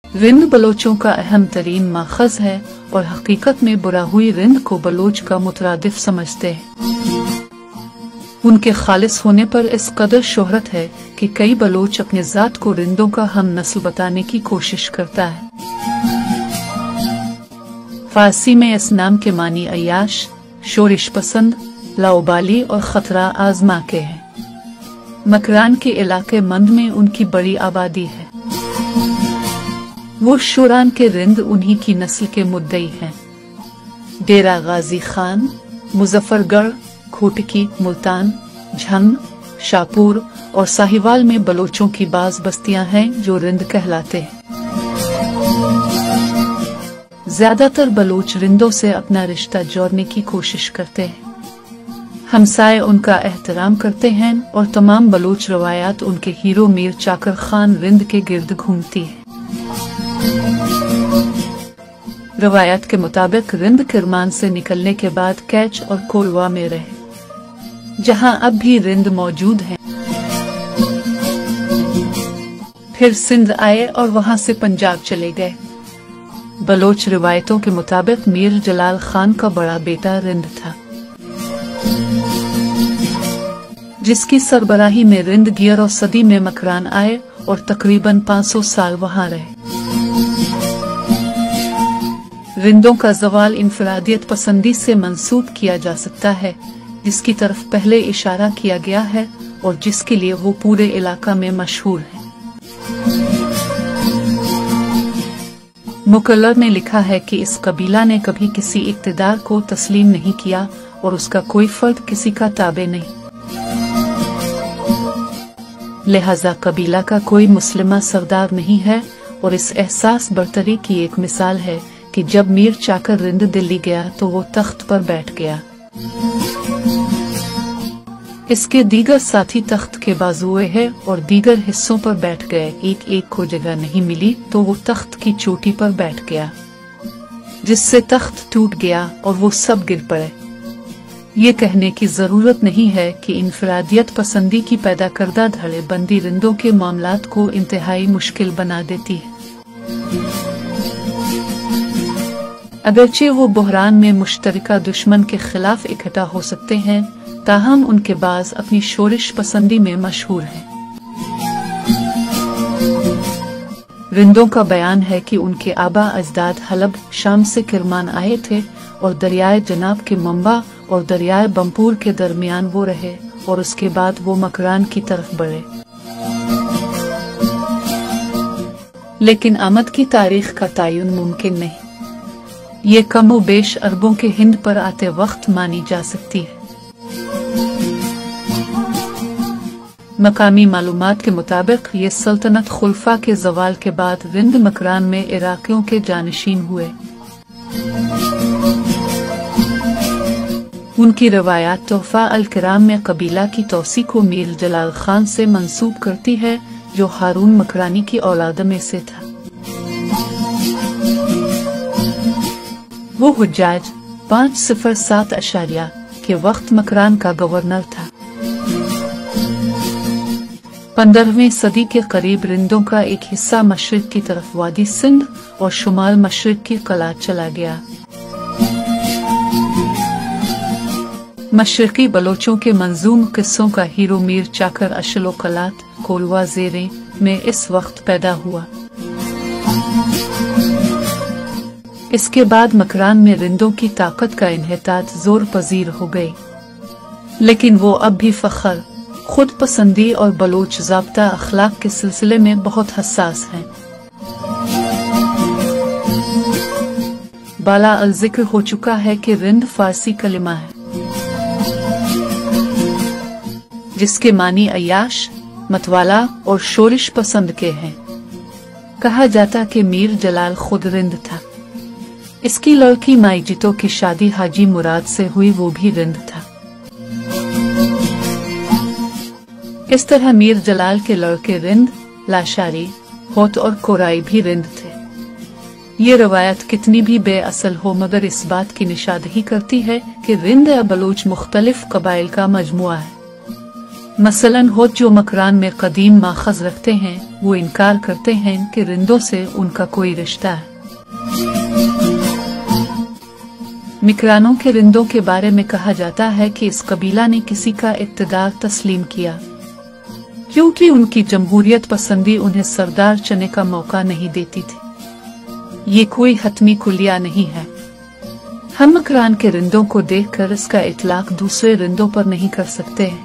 रिंद बलोचों का अहम तरीन माखज़ है और हकीकत में बुरा हुई रिंद को बलोच का मुतरादिफ समझते हैं। उनके खालिस होने पर इस कदर शोहरत है कि कई बलोच अपने ज़ात को रिंदों का हम नस्ल बताने की कोशिश करता है। फारसी में इस नाम के मानी अय्याश, शोरिश पसंद, लाउबाली और खतरा आजमा के हैं। मकरान के इलाके मंद में उनकी बड़ी आबादी है। वो शोरान के रिंद उन्हीं की नस्ल के मुद्दई हैं। डेरा गाजी खान, मुजफ्फरगढ़, खोटकी, मुल्तान, झंग, शाहपुर और साहिवाल में बलोचों की बाज बस्तियां हैं जो रिंद कहलाते हैं। ज्यादातर बलोच रिंदों से अपना रिश्ता जोड़ने की कोशिश करते हैं। हमसाए उनका एहतराम करते हैं और तमाम बलोच रवायात उनके हीरो मीर चाकर खान रिंद के गिर्द घूमती है। रवायत के मुताबिक रिंद किरमान से निकलने के बाद कैच और कोलवा में रहे, जहां अब भी रिंद मौजूद है। फिर सिंध आए और वहां से पंजाब चले गए। बलोच रिवायतों के मुताबिक मीर जलाल खान का बड़ा बेटा रिंद था, जिसकी सरबराही में रिंद 11वीं सदी में मकरान आए और तकरीबन 500 साल वहां रहे। रिंदों का ज़वाल इनफरादियत पसंदी से मंसूब किया जा सकता है, जिसकी तरफ पहले इशारा किया गया है और जिसके लिए वो पूरे इलाका में मशहूर है। मुकल्लर ने लिखा है कि इस कबीला ने कभी किसी इक़्तिदार को तस्लीम नहीं किया और उसका कोई फर्द किसी का ताबे नहीं। लिहाजा कबीला का कोई मुस्लिमा सरदार नहीं है और इस एहसास बरतरी की एक मिसाल है कि जब मीर चाकर रिंद दिल्ली गया तो वो तख्त पर बैठ गया। इसके दीगर साथी तख्त के बाजुए है और दीगर हिस्सों पर बैठ गए। एक एक को जगह नहीं मिली तो वो तख्त की चोटी पर बैठ गया, जिससे तख्त टूट गया और वो सब गिर पड़े। ये कहने की जरूरत नहीं है कि इनफरादियत पसंदी की पैदा करदा धड़े बंदी रिंदों के मामलात को इंतहाई मुश्किल बना देती है। अगरचे वो बहरान में मुश्तरका दुश्मन के खिलाफ इकट्ठा हो सकते हैं, ताहम उनके बाज अपनी शोरिश पसंदी में मशहूर हैं। रिंदों का बयान है कि उनके आबा अजदाद हलब शाम से किरमान आए थे और दरियाए जनाब के मंबा और दरियाए बमपूर के दरमियान वो रहे और उसके बाद वो मकरान की तरफ बढ़े। लेकिन आमद की तारीख का तयन मुमकिन नहीं। ये कम व बेश अरबों के हिंद पर आते वक्त मानी जा सकती है। मकामी मालूमात के मुताबिक ये सल्तनत खुलफा के जवाल के बाद रिंद मकरान में इराकियों के जानशीन हुए। उनकी रवायात तोहफा अल किराम में कबीला की तौसी को मीर जलाल खान से मंसूब करती है, जो हारून मकरानी की औलाद में से था। वो हुज्जाज 507 अशारिया के वक्त मकरान का गवर्नर था। 15वीं सदी के करीब रिंदों का एक हिस्सा मशरिक की तरफ वादी सिंध और शुमाल मशरिक की कलात चला गया। मशरकी बलोचों के मंजूम किस्सों का हीरो मीर चाकर अशलो कलात कोलवा ज़ेरे में इस वक्त पैदा हुआ। इसके बाद मकरान में रिंदों की ताकत का इन्हितात जोर पजीर हो गई, लेकिन वो अब भी फख्र, खुद पसंदी और बलोच ज़ाब्ता अखलाक के सिलसिले में बहुत हसास हैं। बाला अल जिक्र हो चुका है कि रिंद फारसी कलिमा है जिसके मानी अय्याश, मतवाला और शोरिश पसंद के हैं। कहा जाता कि मीर जलाल खुद रिंद था। इसकी लड़की माइजितो की शादी हाजी मुराद से हुई, वो भी रिंद था। इस तरह मीर जलाल के लड़के रिंद, लाशारी, होत और कोराई भी रिंद थे। ये रवायत कितनी भी बेअसल हो मगर इस बात की निशादही करती है कि रिंद या बलूच मुख्तलिफ कबाइल का मजमुआ है। मसलन होत जो मकरान में कदीम माखज़ रखते हैं वो इनकार करते हैं कि रिंदों से उनका कोई रिश्ता है। मिकरानों के रिंदों के बारे में कहा जाता है कि इस कबीला ने किसी का इक़्तिदार तस्लीम किया क्योंकि उनकी जमहूरियत पसंदी उन्हें सरदार चुनने का मौका नहीं देती थी। ये कोई हतमी कुलिया नहीं है। हम मकरान के रिंदों को देखकर इसका इतलाक दूसरे रिंदों पर नहीं कर सकते हैं।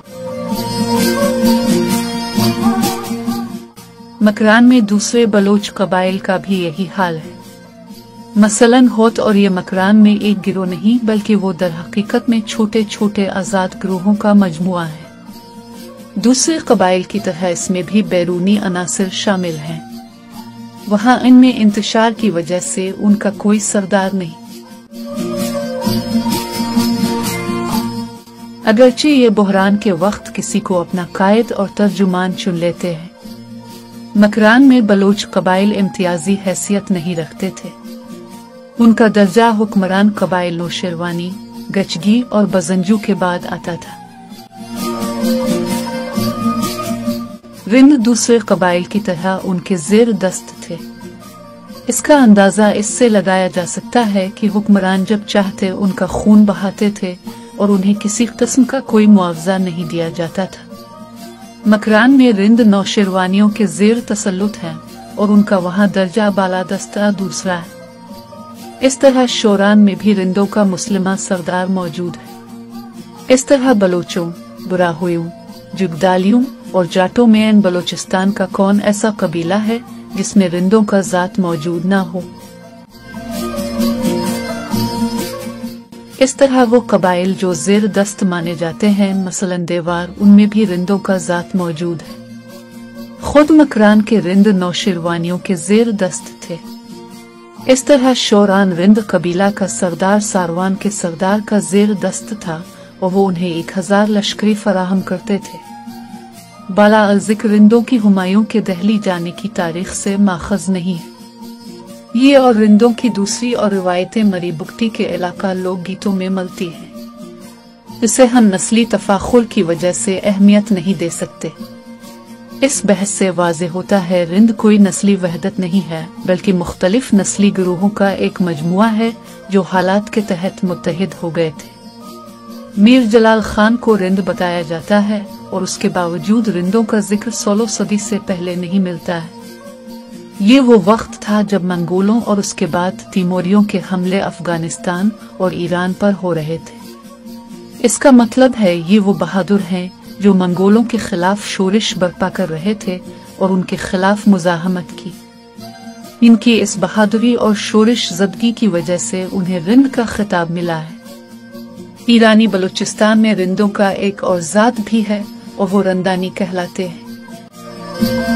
मकरान में दूसरे बलोच कबाइल का भी यही हाल है। मसलन होत और ये मकरान में एक गिरोह नहीं बल्कि वो दर हकीकत में छोटे छोटे आज़ाद गिरोहों का मजमुआ है। दूसरे कबाइल की तरह इसमें भी बैरूनी अनासर शामिल हैं। वहाँ इनमें इंतशार की वजह से उनका कोई सरदार नहीं। अगरचे ये बहरान के वक्त किसी को अपना कायद और तर्जुमान चुन लेते हैं। मकरान में बलोच कबाइल इम्तियाजी हैसियत नहीं रखते थे। उनका दर्जा हुक्मरान कबाइल नौशेरवानी, गचगी और बजंजू के बाद आता था। रिंद दूसरे कबाइल की तरह उनके जेर दस्त थे। इसका अंदाजा इससे लगाया जा सकता है कि हुक्मरान जब चाहते उनका खून बहाते थे और उन्हें किसी किस्म का कोई मुआवजा नहीं दिया जाता था। मकरान में रिंद नौशेरवानियों के जेर तसल्लुत हैं और उनका वहाँ दर्जा बालादस्ता दूसरा है। इस तरह शोरान में भी रिंदों का मुस्लिमा सरदार मौजूद है। इस तरह बलोचों, बुराहुयों, जुगदालियों और जाटों में इन बलोचिस्तान का कौन ऐसा कबीला है जिसमें रिंदों का जात मौजूद ना हो। इस तरह वो कबाइल जो जेर दस्त माने जाते हैं, मसलन देवार, उनमें भी रिंदों का जात मौजूद है। खुद मकरान के रिंद नौशेरवानियों के जेर दस्त थे। इस तरह शोरान रिंद कबीला का सरदार सारवान के सरदार का जेर दस्त था और वो उन्हें 1000 लश्करी फराहम करते थे। बाला जिक्र रिंदों की हुमायूं के दहली जाने की तारीख से माखज़ नहीं है। ये और रिंदों की दूसरी और रिवायतें मरी बुगटी के इलाका लोक गीतों में मिलती हैं। इसे हम नस्ली तफाखुर की वजह से अहमियत नहीं दे सकते। इस बहस से वाज़े होता है रिंद कोई नस्ली वहदत नहीं है बल्कि मुख्तलिफ नस्ली गिरोहों का एक मजमुआ है जो हालात के तहत मुत्तहिद हो गए थे। मीर जलाल खान को रिंद बताया जाता है और उसके बावजूद रिंदों का जिक्र 16 सदी से पहले नहीं मिलता है। ये वो वक्त था जब मंगोलों और उसके बाद तिमोरियों के हमले अफगानिस्तान और ईरान पर हो रहे थे। इसका मतलब है ये वो बहादुर हैं जो मंगोलों के खिलाफ शोरिश बर्पा कर रहे थे और उनके खिलाफ मुजाहमत की। इनकी इस बहादुरी और शोरिश ज़दगी की वजह से उन्हें रिंद का खिताब मिला है। ईरानी बलूचिस्तान में रिंदों का एक और जात भी है और वो रंदानी कहलाते हैं।